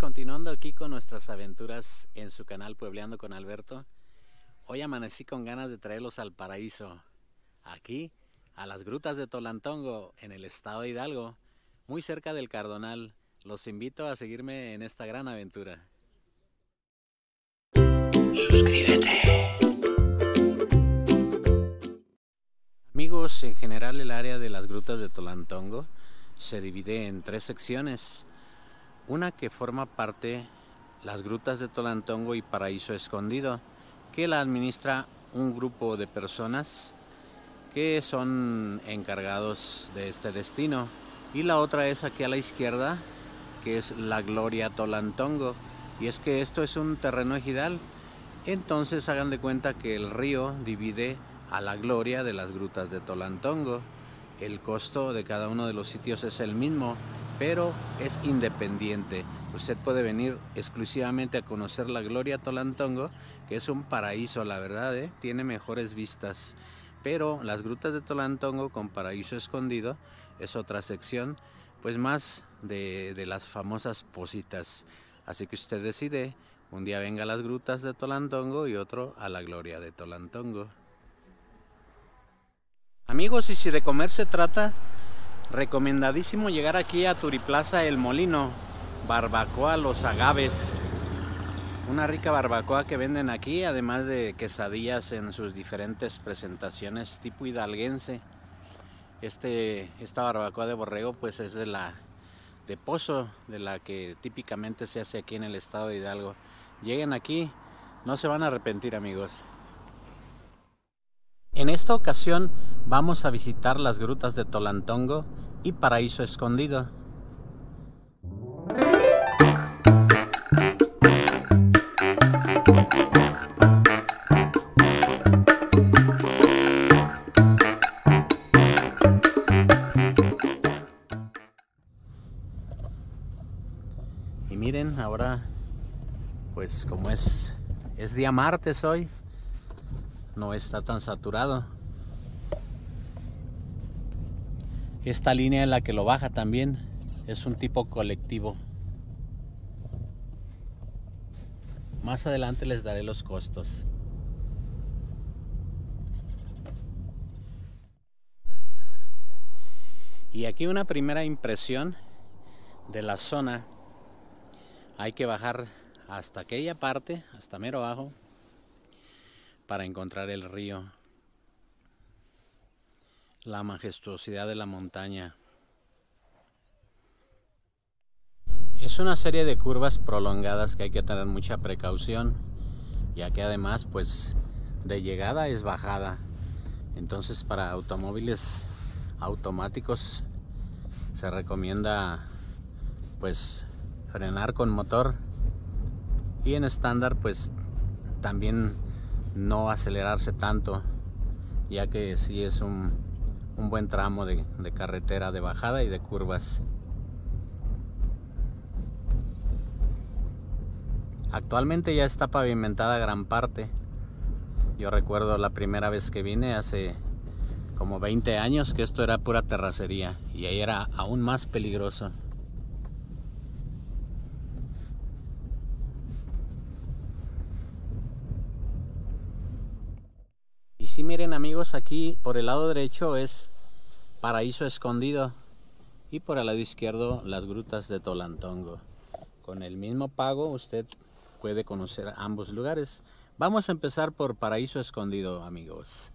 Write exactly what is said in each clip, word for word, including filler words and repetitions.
continuando aquí con nuestras aventuras en su canal Puebleando con Alberto. Hoy amanecí con ganas de traerlos al paraíso, aquí a las grutas de Tolantongo, en el estado de Hidalgo, muy cerca del Cardonal. Los invito a seguirme en esta gran aventura. Suscríbete. Amigos, en general el área de las grutas de Tolantongo se divide en tres secciones. Una que forma parte las grutas de Tolantongo y Paraíso Escondido, que la administra un grupo de personas que son encargados de este destino. Y la otra es aquí a la izquierda, que es la Gloria Tolantongo. Y es que esto es un terreno ejidal, entonces hagan de cuenta que el río divide a la Gloria de las grutas de Tolantongo. El costo de cada uno de los sitios es el mismo, pero es independiente. Usted puede venir exclusivamente a conocer la Gloria Tolantongo, que es un paraíso, la verdad, ¿eh? Tiene mejores vistas. Pero las grutas de Tolantongo con Paraíso Escondido es otra sección, pues más de, de las famosas positas. Así que usted decide, un día venga a las grutas de Tolantongo y otro a la Gloria de Tolantongo. Amigos, y si de comer se trata, recomendadísimo llegar aquí a Turiplaza El Molino, barbacoa Los Agaves. Una rica barbacoa que venden aquí, además de quesadillas en sus diferentes presentaciones tipo hidalguense. Este, esta barbacoa de borrego pues es de la de pozo, de la que típicamente se hace aquí en el estado de Hidalgo. Lleguen aquí, no se van a arrepentir, amigos. En esta ocasión vamos a visitar las grutas de Tolantongo y Paraíso Escondido. Y miren, ahora pues como es, es día martes hoy, no está tan saturado. Esta línea en la que lo baja también es un tipo colectivo. Más adelante les daré los costos. Y aquí una primera impresión de la zona. Hay que bajar hasta aquella parte, hasta mero abajo, para encontrar el río, la majestuosidad de la montaña. Es una serie de curvas prolongadas que hay que tener mucha precaución, ya que además pues de llegada es bajada. Entonces para automóviles automáticos se recomienda pues frenar con motor, y en estándar pues también no acelerarse tanto, ya que sí es un, un buen tramo de, de carretera de bajada y de curvas. Actualmente ya está pavimentada gran parte. Yo recuerdo la primera vez que vine hace como veinte años que esto era pura terracería y ahí era aún más peligroso. Y sí, miren amigos, aquí por el lado derecho es Paraíso Escondido y por el lado izquierdo las grutas de Tolantongo. Con el mismo pago usted puede conocer ambos lugares. Vamos a empezar por Paraíso Escondido, amigos.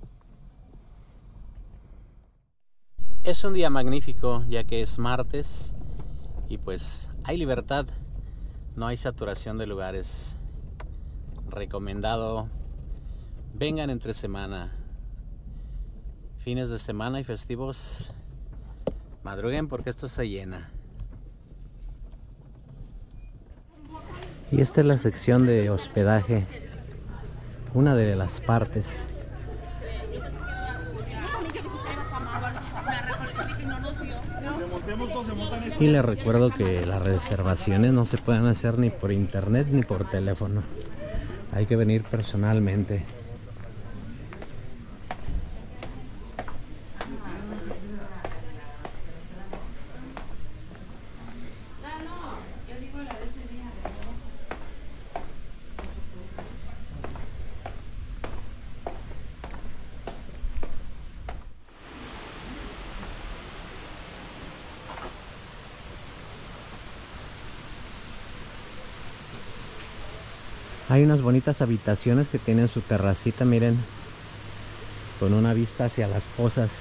Es un día magnífico ya que es martes y pues hay libertad, no hay saturación de lugares. Recomendado. Vengan entre semana, fines de semana y festivos, madruguen porque esto se llena. Y esta es la sección de hospedaje, una de las partes. Y les recuerdo que las reservaciones no se pueden hacer ni por internet ni por teléfono, hay que venir personalmente. Hay unas bonitas habitaciones que tienen su terracita, miren, con una vista hacia las pozas.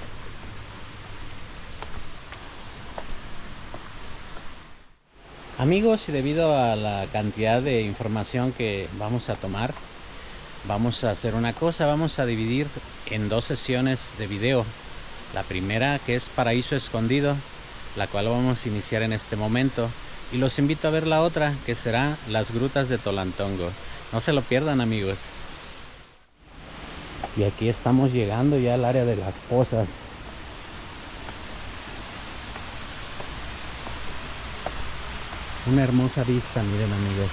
Amigos, y debido a la cantidad de información que vamos a tomar, vamos a hacer una cosa, vamos a dividir en dos sesiones de video. La primera, que es Paraíso Escondido, la cual vamos a iniciar en este momento, y los invito a ver la otra, que será Las Grutas de Tolantongo. No se lo pierdan, amigos. Y aquí estamos llegando ya al área de las pozas. Una hermosa vista, miren, amigos.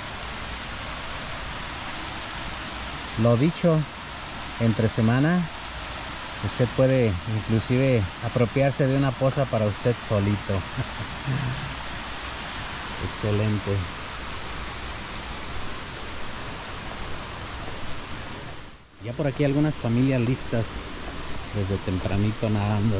Lo dicho, entre semana usted puede inclusive apropiarse de una poza para usted solito. Excelente. Ya por aquí algunas familias listas desde tempranito nadando.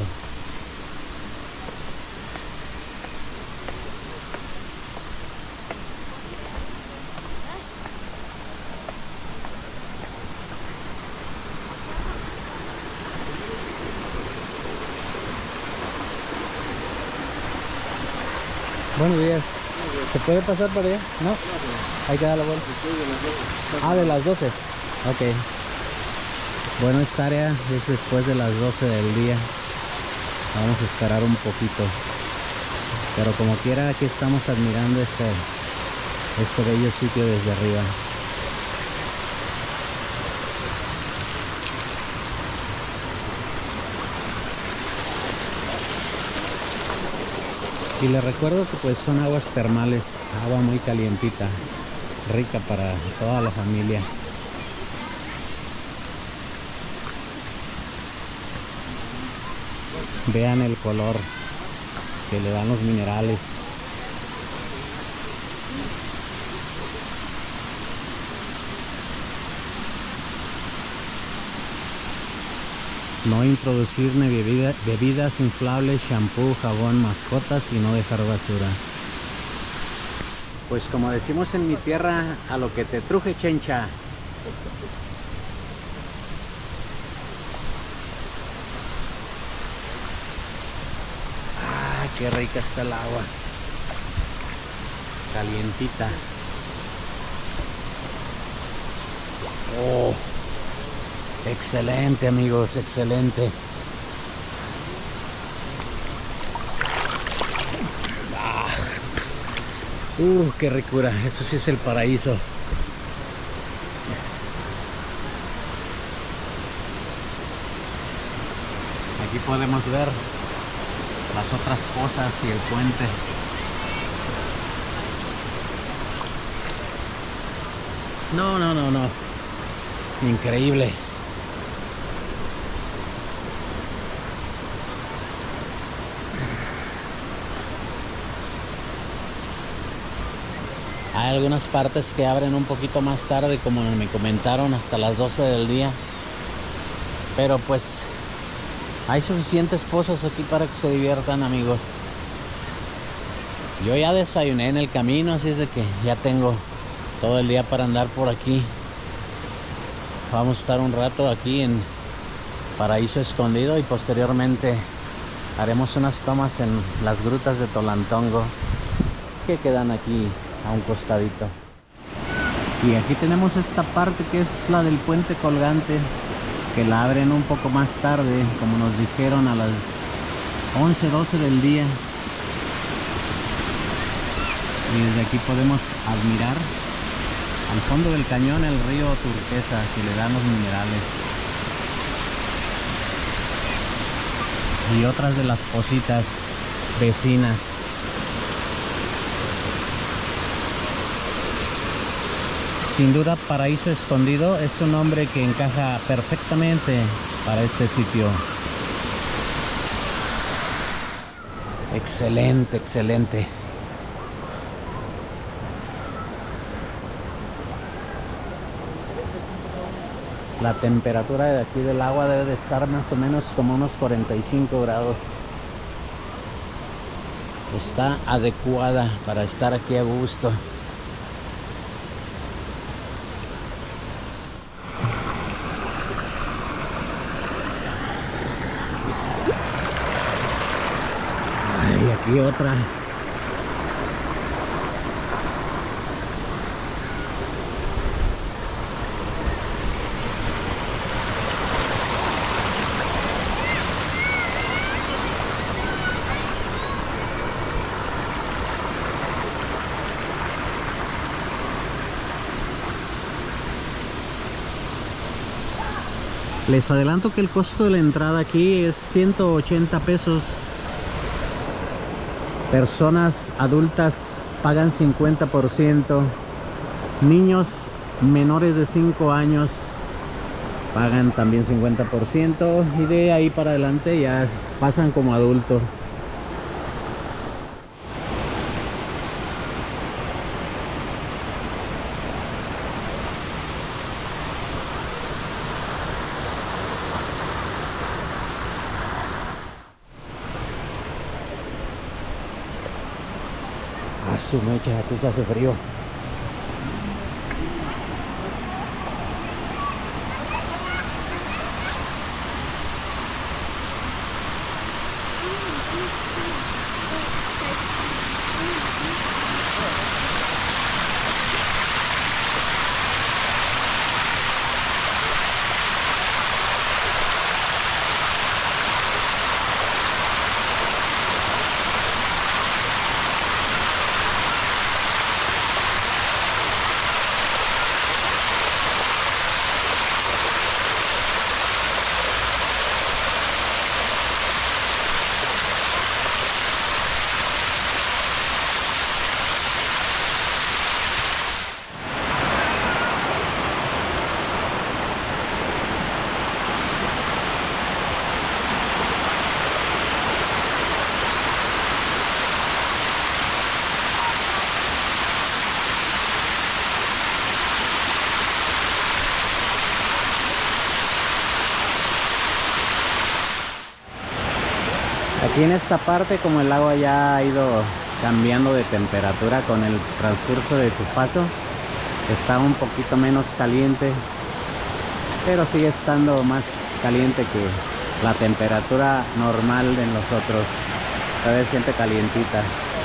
Buenos días. ¿Se puede pasar por allá? ¿No? Hay que dar la vuelta. Ah, de las doce. Ok. Bueno, esta área es después de las doce del día. Vamos a esperar un poquito. Pero como quiera, aquí estamos admirando este, este bello sitio desde arriba. Y les recuerdo que pues son aguas termales, agua muy calientita, rica para toda la familia. Vean el color que le dan los minerales. No introducir ni bebida, bebidas inflables, shampoo, jabón, mascotas y no dejar basura. Pues como decimos en mi tierra, a lo que te truje, chencha. Ah, qué rica está el agua. Calientita. Oh. Excelente, amigos, excelente. Ah. Uh, qué ricura, eso sí es el paraíso. Aquí podemos ver las otras pozas y el puente. No, no, no, no. Increíble. Hay algunas partes que abren un poquito más tarde, como me comentaron, hasta las doce del día. Pero pues hay suficientes pozas aquí para que se diviertan, amigos. Yo ya desayuné en el camino, así es de que ya tengo todo el día para andar por aquí. Vamos a estar un rato aquí en Paraíso Escondido y posteriormente haremos unas tomas en las grutas de Tolantongo que quedan aquí a un costadito. Y aquí tenemos esta parte que es la del puente colgante, que la abren un poco más tarde, como nos dijeron, a las once, doce del día. Y desde aquí podemos admirar al fondo del cañón el río turquesa que le dan los minerales. Y otras de las pocitas vecinas. Sin duda, Paraíso Escondido es un nombre que encaja perfectamente para este sitio. Excelente, excelente. La temperatura de aquí del agua debe de estar más o menos como unos cuarenta y cinco grados. Está adecuada para estar aquí a gusto. y otra. Les adelanto que el costo de la entrada aquí es ciento ochenta pesos. Personas adultas pagan cincuenta por ciento. Niños menores de cinco años pagan también cincuenta por ciento. Y de ahí para adelante ya pasan como adultos. Su mecha, aquí se hace frío. Aquí en esta parte, como el agua ya ha ido cambiando de temperatura con el transcurso de su paso, está un poquito menos caliente, pero sigue estando más caliente que la temperatura normal de nosotros. Todavía se siente calientita.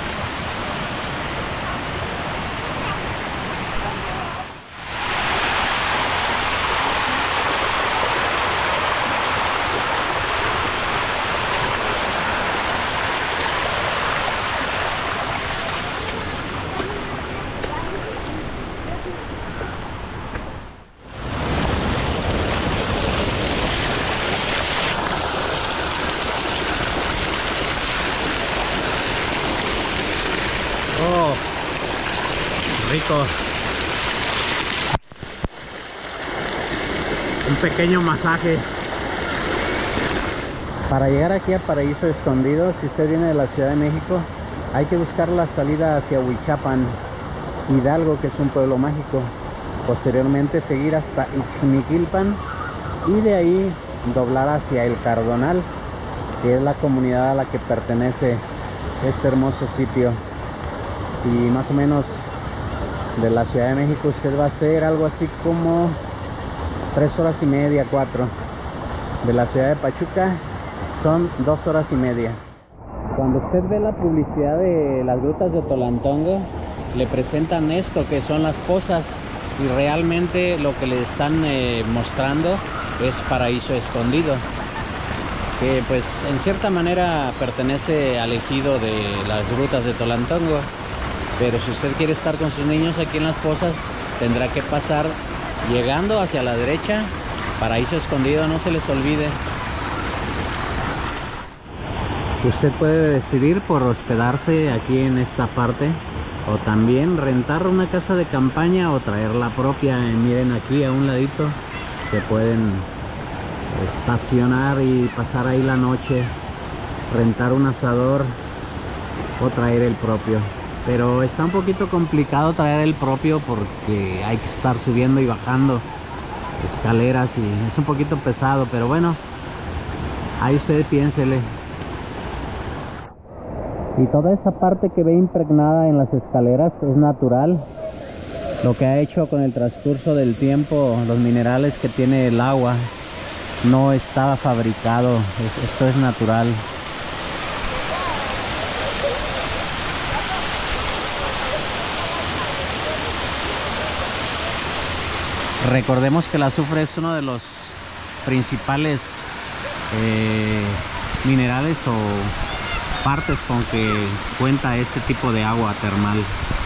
Oh, rico. Un pequeño masaje. Para llegar aquí a Paraíso Escondido, si usted viene de la Ciudad de México, hay que buscar la salida hacia Huichapan, Hidalgo, que es un pueblo mágico. Posteriormente seguir hasta Ixmiquilpan y de ahí doblar hacia El Cardonal, que es la comunidad a la que pertenece este hermoso sitio. Y más o menos de la Ciudad de México usted va a hacer algo así como tres horas y media, cuatro. De la ciudad de Pachuca son dos horas y media. Cuando usted ve la publicidad de las grutas de Tolantongo, le presentan esto que son las pozas, y realmente lo que le están eh, mostrando es Paraíso Escondido, que pues en cierta manera pertenece al ejido de las grutas de Tolantongo. Pero si usted quiere estar con sus niños aquí en las pozas, tendrá que pasar llegando hacia la derecha, Paraíso Escondido, no se les olvide. Usted puede decidir por hospedarse aquí en esta parte, o también rentar una casa de campaña o traer la propia. Miren, aquí a un ladito se pueden estacionar y pasar ahí la noche, rentar un asador o traer el propio. Pero está un poquito complicado traer el propio porque hay que estar subiendo y bajando escaleras y es un poquito pesado, pero bueno, ahí usted piénsele. Y toda esa parte que ve impregnada en las escaleras es natural. Lo que ha hecho con el transcurso del tiempo, los minerales que tiene el agua, no estaba fabricado. Es, esto es natural. Recordemos que el azufre es uno de los principales eh, minerales o partes con que cuenta este tipo de agua termal.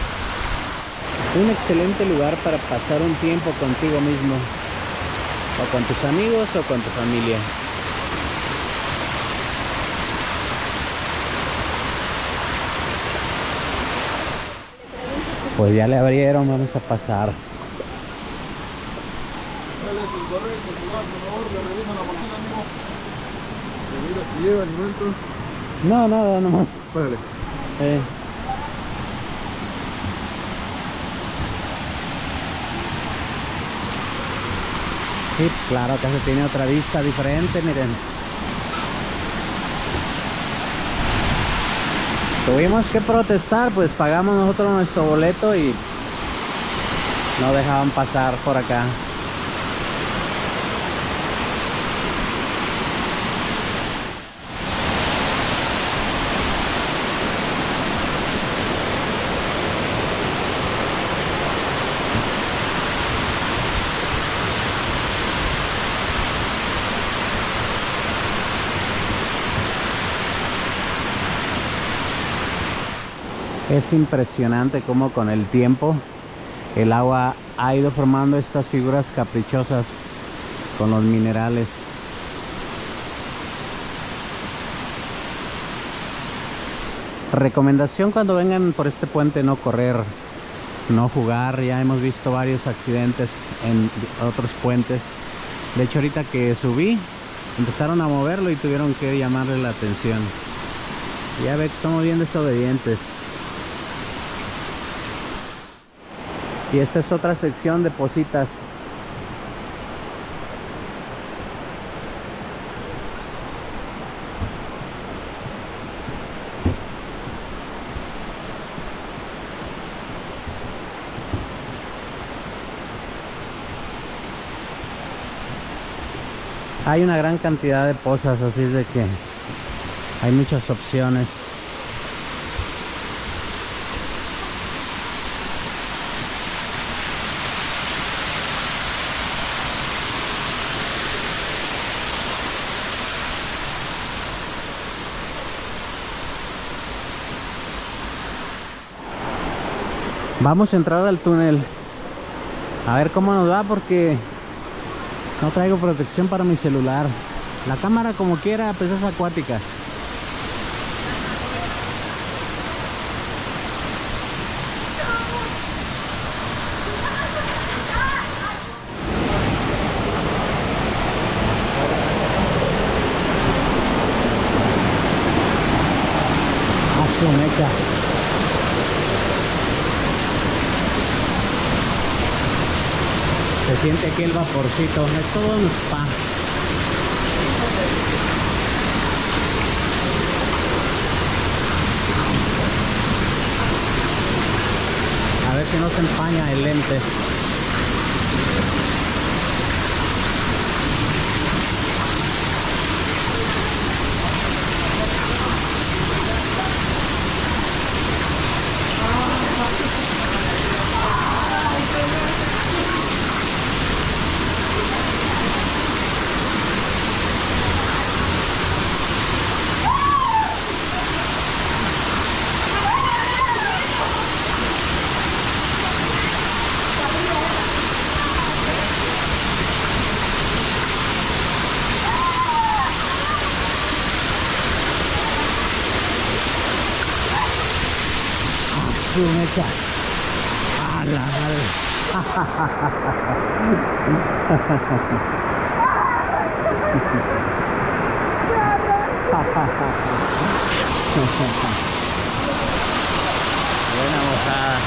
Un excelente lugar para pasar un tiempo contigo mismo, o con tus amigos o con tu familia. Pues ya le abrieron, vamos a pasar. No, nada, nomás. Vale. Eh. Sí, claro, acá se tiene otra vista diferente, miren. Tuvimos que protestar, pues pagamos nosotros nuestro boleto y no dejaban pasar por acá. Es impresionante cómo con el tiempo el agua ha ido formando estas figuras caprichosas con los minerales. Recomendación cuando vengan por este puente: no correr, no jugar. Ya hemos visto varios accidentes en otros puentes. De hecho, ahorita que subí empezaron a moverlo y tuvieron que llamarle la atención. Ya ve que estamos bien desobedientes. Y esta es otra sección de Positas. Hay una gran cantidad de pozas, así es de que hay muchas opciones. Vamos a entrar al túnel a ver cómo nos va, porque no traigo protección para mi celular. La cámara, como quiera, pues es acuática. A su mecha. Se siente aquí el vaporcito, es todo un spa. A ver si no se empaña el lente. Su mecha. A la madre. Buena mojada.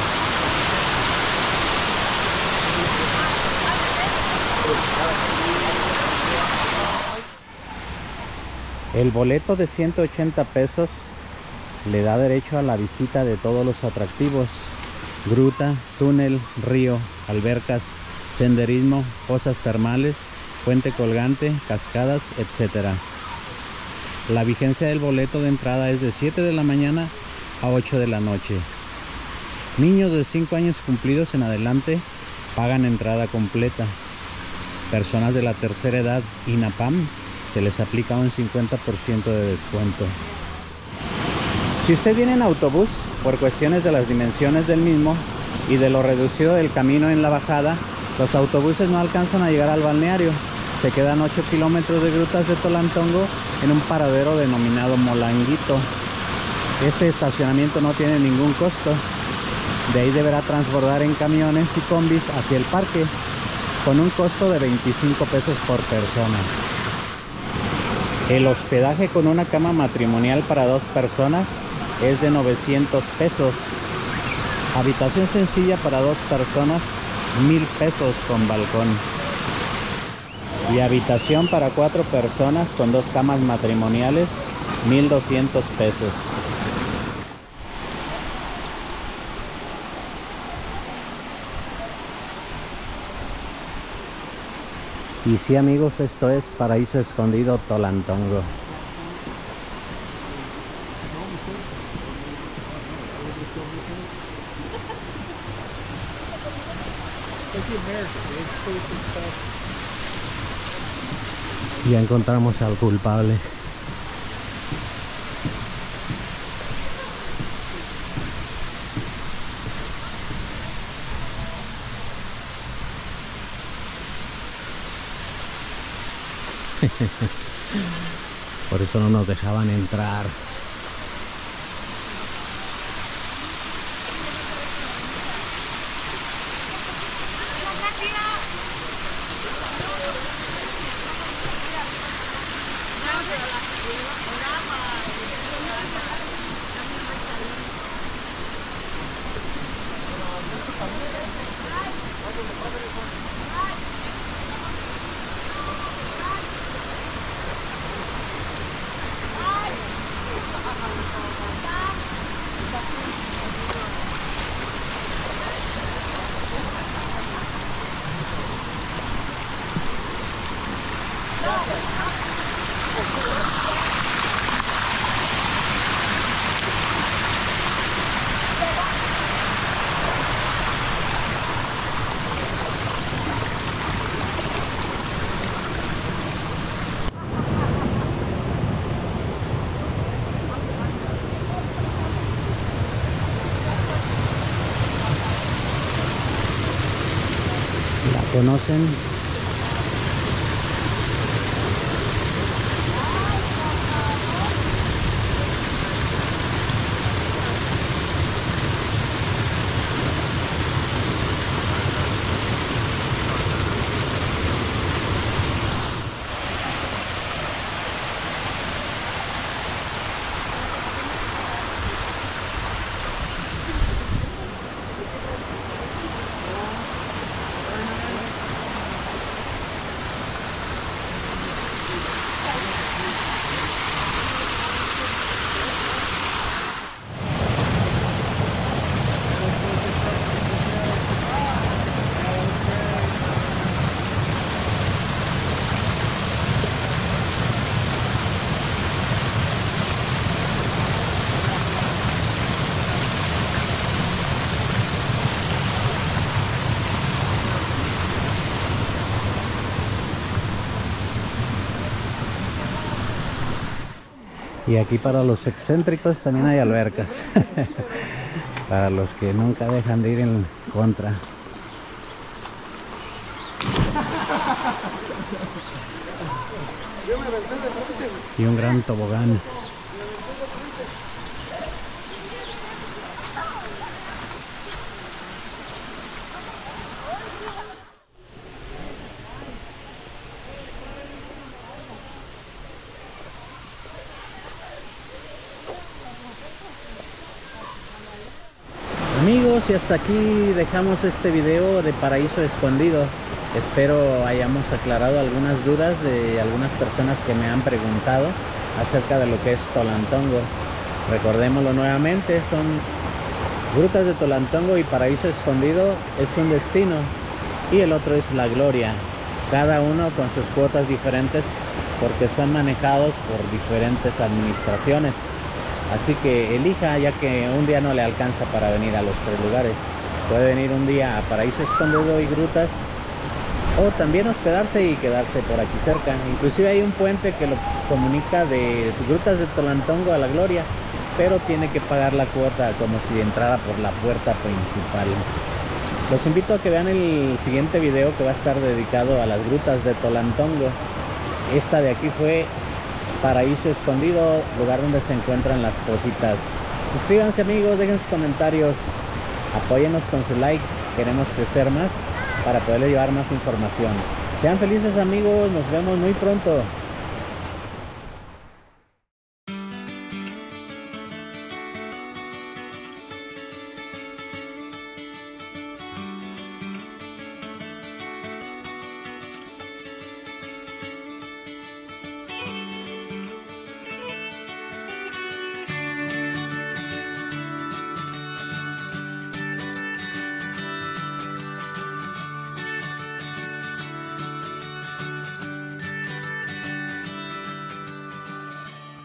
El boleto de ciento ochenta pesos le da derecho a la visita de todos los atractivos: gruta, túnel, río, albercas, senderismo, pozas termales, puente colgante, cascadas, etcétera. La vigencia del boleto de entrada es de siete de la mañana a ocho de la noche. Niños de cinco años cumplidos en adelante pagan entrada completa. Personas de la tercera edad INAPAM se les aplica un cincuenta por ciento de descuento. Si usted viene en autobús, por cuestiones de las dimensiones del mismo y de lo reducido del camino en la bajada, los autobuses no alcanzan a llegar al balneario. Se quedan ocho kilómetros de Grutas de Tolantongo en un paradero denominado Molanguito. Este estacionamiento no tiene ningún costo. De ahí deberá transbordar en camiones y combis hacia el parque, con un costo de veinticinco pesos por persona. El hospedaje con una cama matrimonial para dos personas es de novecientos pesos. Habitación sencilla para dos personas, mil pesos con balcón. Y habitación para cuatro personas con dos camas matrimoniales, mil doscientos pesos. Y sí, amigos, esto es Paraíso Escondido, Tolantongo. Ya encontramos al culpable. Por eso no nos dejaban entrar. ¿La conocen? Y aquí para los excéntricos también hay albercas. Para los que nunca dejan de ir en contra. Y un gran tobogán. Amigos, y hasta aquí dejamos este video de Paraíso Escondido. Espero hayamos aclarado algunas dudas de algunas personas que me han preguntado acerca de lo que es Tolantongo. Recordémoslo nuevamente, son Grutas de Tolantongo y Paraíso Escondido es un destino y el otro es La Gloria, cada uno con sus cuotas diferentes porque son manejados por diferentes administraciones. Así que elija, ya que un día no le alcanza para venir a los tres lugares. Puede venir un día a Paraíso Escondido y Grutas, o también hospedarse y quedarse por aquí cerca. Inclusive hay un puente que lo comunica de Grutas de Tolantongo a La Gloria, pero tiene que pagar la cuota como si entrara por la puerta principal. Los invito a que vean el siguiente video, que va a estar dedicado a las Grutas de Tolantongo. Esta de aquí fue Paraíso Escondido, lugar donde se encuentran las Positas. Suscríbanse, amigos, dejen sus comentarios, apóyennos con su like, queremos crecer más para poderles llevar más información. Sean felices, amigos, nos vemos muy pronto.